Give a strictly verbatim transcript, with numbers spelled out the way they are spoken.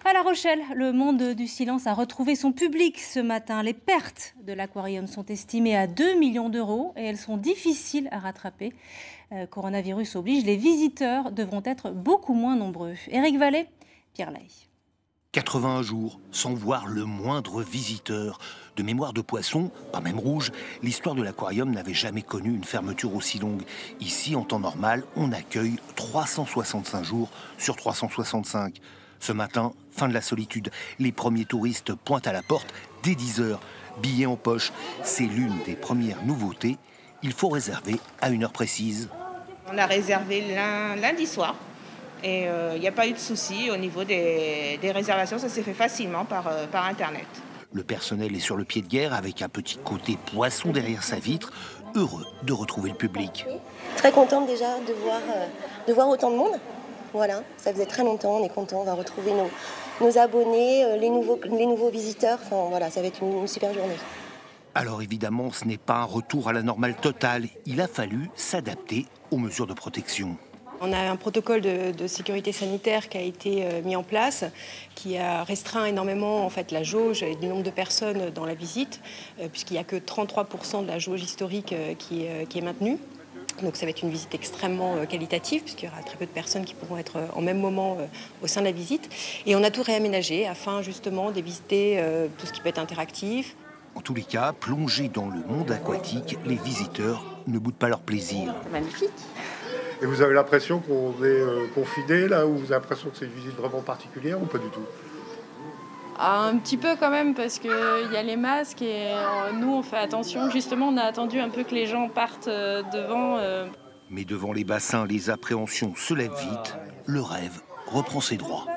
À La Rochelle, le monde du silence a retrouvé son public ce matin. Les pertes de l'aquarium sont estimées à deux millions d'euros et elles sont difficiles à rattraper. Euh, coronavirus oblige, les visiteurs devront être beaucoup moins nombreux. Éric Vallée, Pierre Lay. quatre-vingts jours sans voir le moindre visiteur. De mémoire de poisson, pas même rouge, l'histoire de l'aquarium n'avait jamais connu une fermeture aussi longue. Ici, en temps normal, on accueille trois cent soixante-cinq jours sur trois cent soixante-cinq. Ce matin, fin de la solitude. Les premiers touristes pointent à la porte dès dix heures. Billets en poche, c'est l'une des premières nouveautés. Il faut réserver à une heure précise. On a réservé lundi soir. Et il euh, n'y a pas eu de souci au niveau des, des réservations, ça s'est fait facilement par, euh, par Internet. Le personnel est sur le pied de guerre avec un petit côté poisson derrière sa vitre, heureux de retrouver le public. Très contente déjà de voir, euh, de voir autant de monde. Voilà, ça faisait très longtemps, on est content, on va retrouver nos, nos abonnés, euh, les, nouveaux, les nouveaux visiteurs. Enfin voilà, ça va être une, une super journée. Alors évidemment, ce n'est pas un retour à la normale totale. Il a fallu s'adapter aux mesures de protection. On a un protocole de, de sécurité sanitaire qui a été euh, mis en place, qui a restreint énormément en fait, la jauge et le nombre de personnes dans la visite, euh, puisqu'il n'y a que trente-trois pour cent de la jauge historique euh, qui, euh, qui est maintenue. Donc ça va être une visite extrêmement euh, qualitative, puisqu'il y aura très peu de personnes qui pourront être euh, en même moment euh, au sein de la visite. Et on a tout réaménagé afin justement de visiter euh, tout ce qui peut être interactif. En tous les cas, plongés dans le monde aquatique, les visiteurs ne boudent pas leur plaisir. C'est magnifique. Et vous avez l'impression qu'on est euh, confiné là, ou vous avez l'impression que c'est une visite vraiment particulière ou pas du tout? Ah, un petit peu quand même, parce qu'il y a les masques et euh, nous on fait attention. Justement, on a attendu un peu que les gens partent euh, devant. Euh. Mais devant les bassins, les appréhensions se lèvent vite. Le rêve reprend ses droits.